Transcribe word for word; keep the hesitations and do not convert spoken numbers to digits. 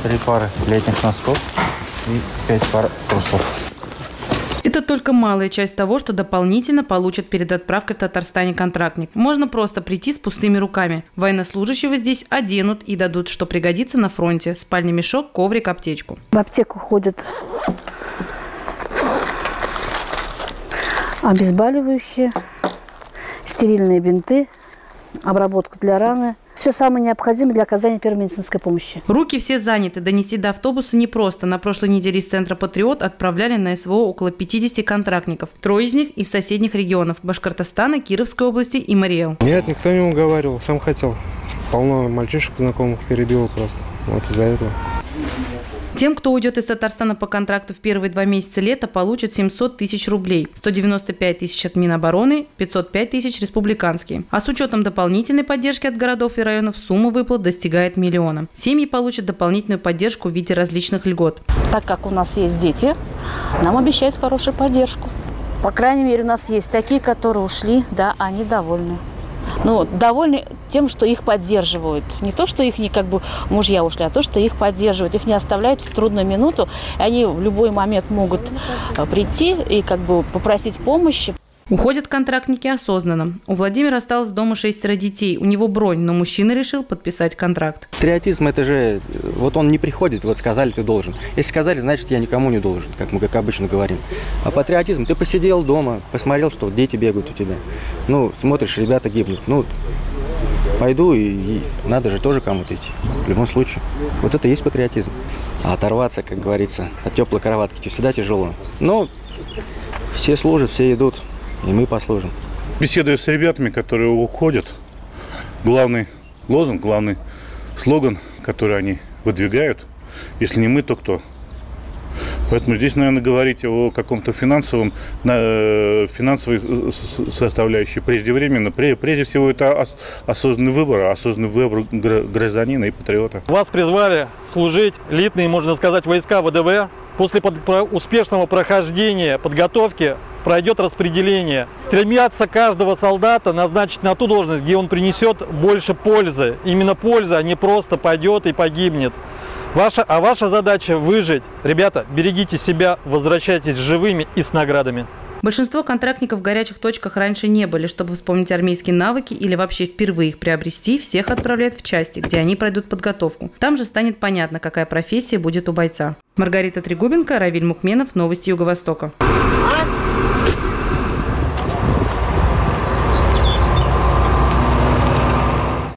три пары летних носков и пять пар трусов. Это только малая часть того, что дополнительно получат перед отправкой в Татарстане контрактник. Можно просто прийти с пустыми руками. Военнослужащего здесь оденут и дадут, что пригодится на фронте. Спальный мешок, коврик, аптечку. В аптеку ходят обезболивающие, стерильные бинты, обработка для раны. Все самое необходимое для оказания первой медицинской помощи. Руки все заняты. Донести до автобуса непросто. На прошлой неделе из центра «Патриот» отправляли на СВО около пятидесяти контрактников. Трое из них из соседних регионов – Башкортостана, Кировской области и Мариэл. Нет, никто не уговаривал, сам хотел. Полно мальчишек знакомых перебило просто. Вот из-за этого. Тем, кто уйдет из Татарстана по контракту в первые два месяца лета, получат семьсот тысяч рублей. сто девяносто пять тысяч от Минобороны, пятьсот пять тысяч республиканские. А с учетом дополнительной поддержки от городов и районов сумма выплат достигает миллиона. Семьи получат дополнительную поддержку в виде различных льгот. Так как у нас есть дети, нам обещают хорошую поддержку. По крайней мере, у нас есть такие, которые ушли, да, они довольны. Ну, довольны тем, что их поддерживают. Не то, что их не как бы мужья ушли, а то, что их поддерживают. Их не оставляют в трудную минуту. И они в любой момент могут прийти и как бы попросить помощи. Уходят контрактники осознанно. У Владимира осталось дома шестеро детей. У него бронь, но мужчина решил подписать контракт. Патриотизм – это же… Вот он не приходит, вот сказали, ты должен. Если сказали, значит, я никому не должен, как мы как обычно говорим. А патриотизм – ты посидел дома, посмотрел, что дети бегают у тебя. Ну, смотришь, ребята гибнут. Ну, пойду, и, и надо же тоже кому-то идти. В любом случае. Вот это и есть патриотизм. А оторваться, как говорится, от теплой кроватки всегда тяжело. Но все служат, все идут. И мы послужим. Беседуя с ребятами, которые уходят, главный лозунг, главный слоган, который они выдвигают, если не мы, то кто? Поэтому здесь, наверное, говорить о каком-то финансовом, финансовой составляющей преждевременно. Прежде всего, это осознанный выбор, осознанный выбор гражданина и патриота. Вас призвали служить элитные, можно сказать, войска ВДВ. После успешного прохождения подготовки пройдет распределение. Стремятся каждого солдата назначить на ту должность, где он принесет больше пользы. Именно польза, а не просто пойдет и погибнет. Ваша, а ваша задача выжить. Ребята, берегите себя, возвращайтесь живыми и с наградами. Большинство контрактников в горячих точках раньше не были. Чтобы вспомнить армейские навыки или вообще впервые их приобрести, всех отправляют в части, где они пройдут подготовку. Там же станет понятно, какая профессия будет у бойца. Маргарита Трегубенко, Равиль Мукменов, Новости Юго-Востока.